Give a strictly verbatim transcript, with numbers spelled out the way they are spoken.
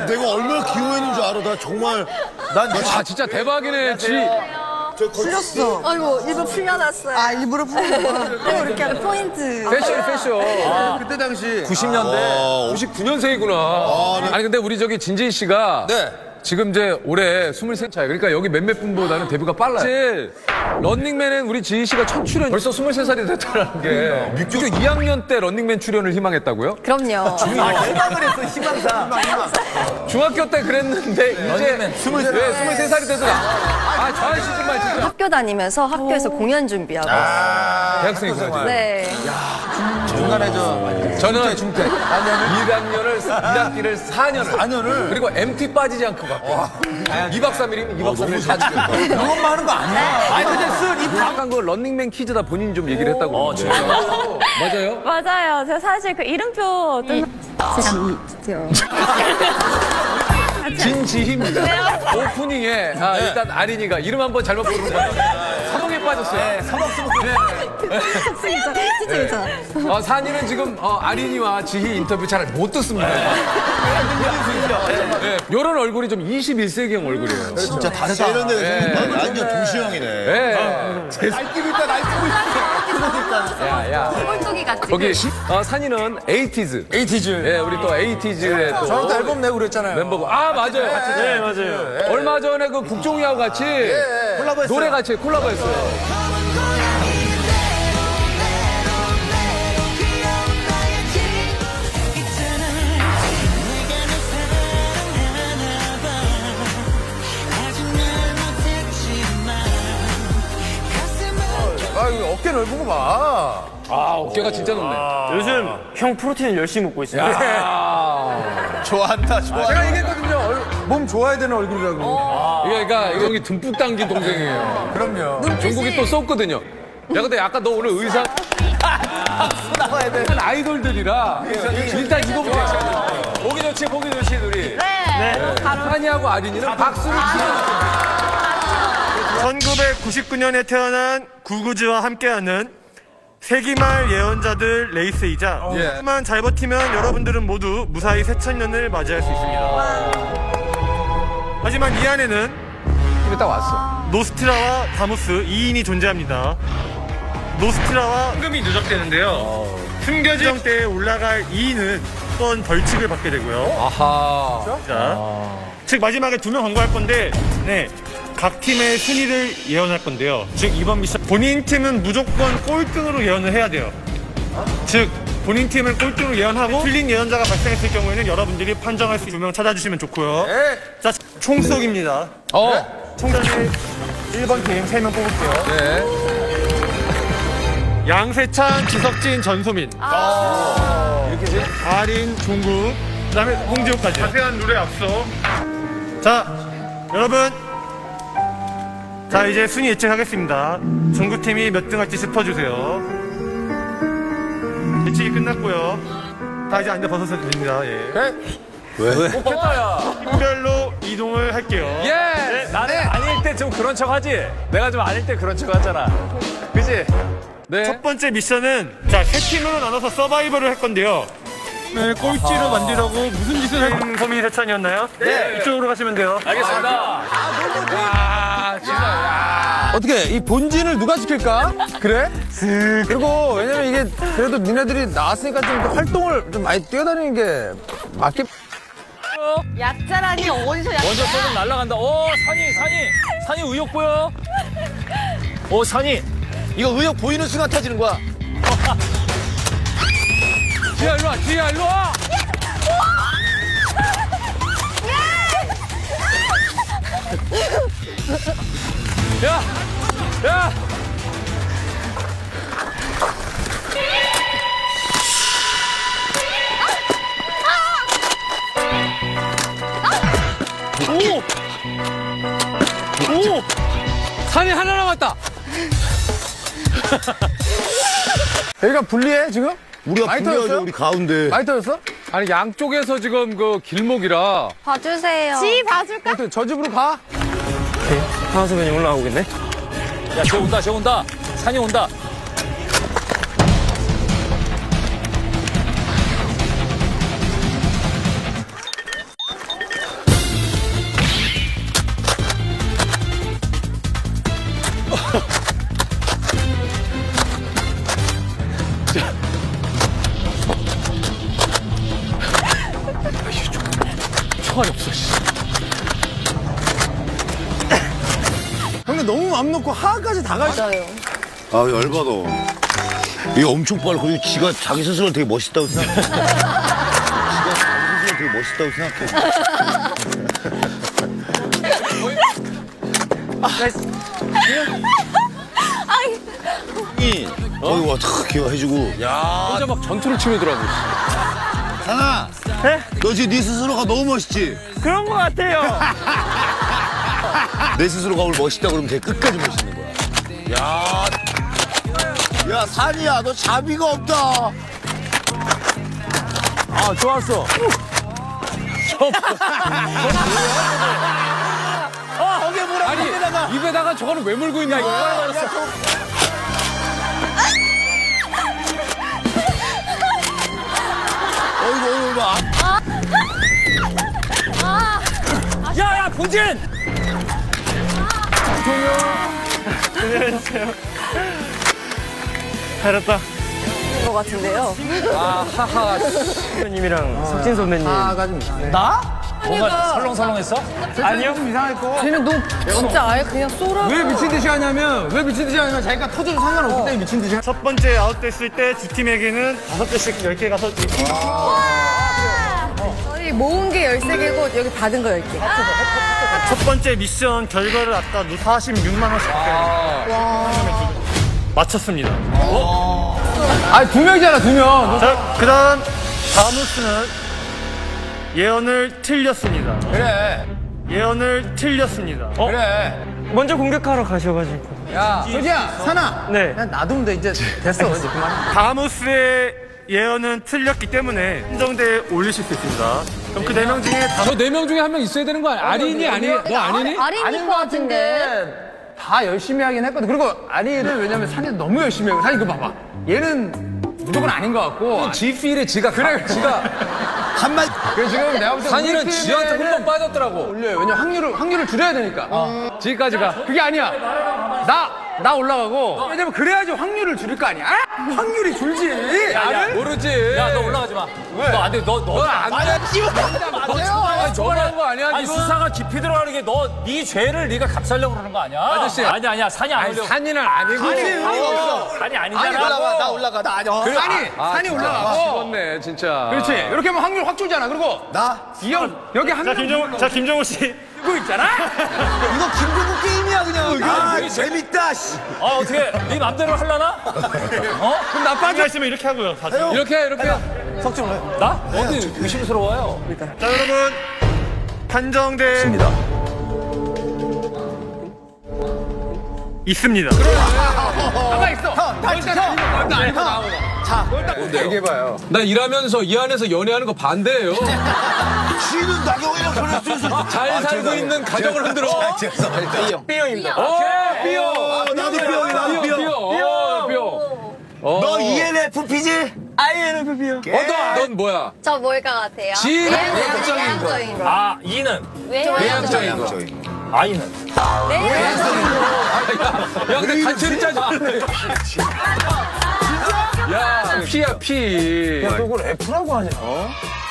내가 얼마나 귀여워했는 줄 알아. 나 정말. 난 아, 진짜 대박이네, 지. 풀렸어. 아이고 일부러 풀려놨어요. 아, 일부러 풀린 거야. 이렇게 하는 포인트. 패션, 패션. 아, 그때 당시. 구십 년대. 구십구 년생이구나. 아, 네. 아니, 근데 우리 저기 진진 씨가. 네. 지금 이제 올해 스물세 차이. 그러니까 여기 몇몇 분보다는 데뷔가 빨라요. 사실 런닝맨은 우리 지희 씨가 첫 출연 벌써 스물세 살이 됐다는 게. 육교 이 학년 때 런닝맨 출연을 희망했다고요? 그럼요. 희망을 했어, 희망사. 중학교 때 그랬는데 이제 스물세 네, 스물세 살이 돼서 아, 저 아저씨 정말 진짜. 학교 다니면서 학교에서 공연 준비하고 있어요. 대학생이구나. 네. 중간에 저. 저는 중퇴. 일 학년을, 일 학기를 사 년을. 사 년을. 그리고 엠티 빠지지 않고 갔고. 이 박 삼 일이면 이 박 삼 일 다 죽였다. 그것만 하는 거 아니야. 아니, 근데 쓴, 이 약간 그 런닝맨 퀴즈다 본인이 좀 얘기를 했다고. 어, 진짜. 맞아요? 맞아요. 제가 사실 그 이름표 뜬 진지희입니다. 오프닝에 아, 일단 아린이가 이름 한번 잘못 부르는 거예요. 사동에 빠졌어요. 네, 사동 쓰고. 네. 진짜 진짜 괜찮아. 어, 산이는 지금 어, 아린이와 지희 인터뷰 잘 못 듣습니다. 네. 이런 얼굴이 좀 이십일 세기형 얼굴이에요. 진짜 다르다. 이런 데가 완전 도시형이네. 네. 날뛰고 있다, 날뛰고 있다. 야, 야. 꼴뚜기 같이. 거기 어, 산이는 에이티즈. 에이티즈. 예, 우리 또 에이티즈의 또 저랑 또 앨범 내고 그랬잖아요. 멤버고. 아, 맞아요. 네, 맞아요. 얼마 전에 그 국종이하고 같이 콜라보했어요. 노래 같이 콜라보했어요. 아, 이거 어깨 넓은 거 봐. 아, 어깨가 진짜 높네. 요즘 형 프로틴 열심히 먹고 있어요. 야. 좋아한다, 좋아. 제가 얘기했거든요. 얼- 몸 좋아야 되는 얼굴이라고. 이게 그러니까 형이 듬뿍 당긴 동생이에요. 그럼요. 종국이 또 쏘거든요. 야, 근데 약간 너 오늘 의상 나와야 돼. 아이돌들이라 일단 이거부터 보기 좋지, 보기 좋지, 둘이. 네. 한이하고 아린이는 박수를 치는 천구백구십구 년에 태어난 구구즈와 함께하는 세기말 예언자들 레이스이자 조금만 잘 버티면 여러분들은 모두 무사히 새천년을 맞이할 수 있습니다. 하지만 이 안에는 힘이 딱 왔어. 노스트라와 다무스 이 인이 존재합니다. 노스트라와 황금이 누적되는데요. 숨겨진 때에 올라갈 이 인은 어떤 벌칙을 받게 되고요. 아하. 자, 즉 마지막에 두 명 광고할 건데, 네, 각 팀의 순위를 예언할 건데요. 즉 이번 미션 본인 팀은 무조건 꼴등으로 예언을 해야 돼요. 즉 본인 팀을 꼴등으로 예언하고 틀린 예언자가 발생했을 경우에는 여러분들이 판정할 수 두 명 찾아주시면 좋고요. 자, 총 쏘기입니다. 어. 총장님 일 번 팀 세 명 뽑을게요. 네. 양세찬, 지석진, 전소민. 이렇게지? 아린, 종국, 그다음에 홍지호까지. 자세한 룰에 앞서 자, 여러분, 자 이제 순위 예측하겠습니다. 종국팀이 몇 등 할지 짚어주세요. 예측이 끝났고요. 다 이제 앉아 벗어서 됩니다. 예. 왜? 뽑혔다, 야. 팀별로 이동을 할게요. 예. 네, 나는 아닐 때 좀 그런 척 하지. 내가 좀 아닐 때 그런 척 하잖아. 그지? 네. 첫 번째 미션은 자, 세 팀으로 나눠서 서바이벌을 할 건데요. 네, 꼴찌로 만들려고 무슨 짓을 할 소민 세찬이었나요? 네. 이쪽으로 가시면 돼요. 알겠습니다. 아, 진짜. 야. 어떻게 이 본진을 누가 지킬까? 그래? 그리고 왜냐면 이게 그래도 니네들이 나왔으니까 좀 활동을 좀 많이 뛰어다니는 게 맞겠. 얕자라니 어디서 얕자? 먼저 쏘면 날아간다. 오, 산이, 산이. 산이 의욕 보여. 오, 산이. 이거 의욕 보이는 순간 터지는 거야. 지혜야, 일로 와. 지혜야, 일로 와. 야. 야. 오! 오! 산이 하나 남았다. 여기가 불리해 지금? 우리가 많이 불리하죠, 터졌어요? 우리 가운데. 많이 터졌어? 아니 양쪽에서 지금 그 길목이라 봐주세요. 지 봐줄까? 어떻게 저 집으로 가? 하나 선배님 올라오겠네. 야, 쟤 온다, 쟤 온다. 산이 온다. 너무 맘 놓고 하까지 다 가. 맞아요. 아, 열받아. 이거 엄청 빨라. 그리고 지가 자기 스스로 되게 멋있다고 생각해. 지가 자기 스스로 되게 멋있다고 생각해. 어이, 와, 탁, 기어해주고. 혼자 막 전투를 치르더라고. 하나, 너 지금 네 스스로가 너무 멋있지? 그런 것 같아요. 내 스스로가 오늘 멋있다 그러면 되게 끝까지 멋있는 거야. 야, 야, 산이야, 너 자비가 없다. 아, 좋았어. 아니, 입에다가 저거는 왜 물고 있냐, 이거. 어이구, 어이구, 막. 야, 야, 봉진! 잘했다. 것 같은데요. 아, 하하. 선배님이랑 석진 선배님. 하가 좀 이상해. 뭔가 설렁설렁했어? 아니요. 좀 이상했고. 쟤는 너 진짜 아예 그냥 쏘라. 왜 미친 듯이 하냐면, 왜 미친 듯이 하냐면 자기가 터져도 상관없기 때문에 미친 듯이. 첫 번째 아웃됐을 때 두 팀에게는 다섯 개씩 열 개가 서 저희 모은 게 열세 개고 여기 받은 거 열 개. 첫 번째 미션 결과를 아까 사십육만 원씩 맞췄습니다. 아니, 두 명이잖아, 두 명. 자, 그 다음 다무스는 예언을 틀렸습니다. 그래, 예언을 틀렸습니다. 어? 그래. 먼저 공격하러 가셔가지고. 야, 저기야, 산아. 네. 그냥 놔두면 돼, 이제. 됐어, 이제 그만. 다무스의 예언은 틀렸기 때문에 한정대에 올리실 수 있습니다. 그럼 그 네 명 중에 다무 저 네 명 중에 한 명 있어야 되는 거 아니야? 아린이, 아니? 너 아니니? 아린일 것 같은데. 다 열심히 하긴 했거든. 그리고 아니를 왜냐면 산이 너무 열심히 하고, 산이 이거 봐봐. 얘는 무조건 아닌 것 같고. 지필에 지가. 그래, 지가. 한마디. 그래서 지금 내가 볼 때. 산이는 우리 지한테 팀에는 흠뻑 빠졌더라고. 올려요. 왜냐면 확률을, 확률을 줄여야 되니까. 지금까지 가. 그게 아니야. 나, 나 올라가고. 왜냐면 그래야지 확률을 줄일 거 아니야. 아! 확률이 줄지. 나를? 모르지. 야, 너 올라가지 마. 왜? 너 안 돼, 너, 너. 넌안 돼. 맞아요. 저거라는 거 아니야, 아니, 지금? 수사가 깊이 들어가는 게 너, 네 죄를 네가 값살려고 그러는 거 아니야? 아저씨. 아니, 아니야. 산이 안 아니, 올려. 산이는 아니고. 산이 아니잖아. 올라가, 나 올라가, 나 아니야. 산이, 산이 올라가고. 죽었네, 진짜. 그렇지. 이렇게 하면 확률 확 줄잖아. 그리고 나? 이 형, 여기 한 자, 명. 김정우, 자, 김정우 씨. 이거 있잖아. 이거 김종국 게임이야, 그냥. 아, 재밌다, 씨. 아, 어떻게, 네 맘대로 하려나? 어? 그럼 나 빠져있으면 이렇게 하고요. 다시. 이렇게, 이렇게. 나? 어디 의심스러워요? 자, 여러분. 한정대. 있습니다. 있습니다. 가만 있어. 형, 일단 아니고, 일단 아니고 나오고. 자, 일단 얘기해봐요. 나 일하면서 이 안에서 연애하는 거 반대예요. 쥐는 나경이랑 그럴 수 있어. 잘 살고 있는 가정을 흔들어. 죄송합니다. B형입니다. 오, 삐용. 어, 나도 B형이야, 나도 B형. 삐용. 삐용. 너 이엔에프피지? 아이엔에프피요. 어, 넌 뭐야? 저 뭘까 같아요? 지- 내향적인 거. 아, 이는. 외향적인 거. 아이는. 야, 근데 단체를 짜지 마. 야, 피야, 피. 야, 너 그걸 F라고 하냐?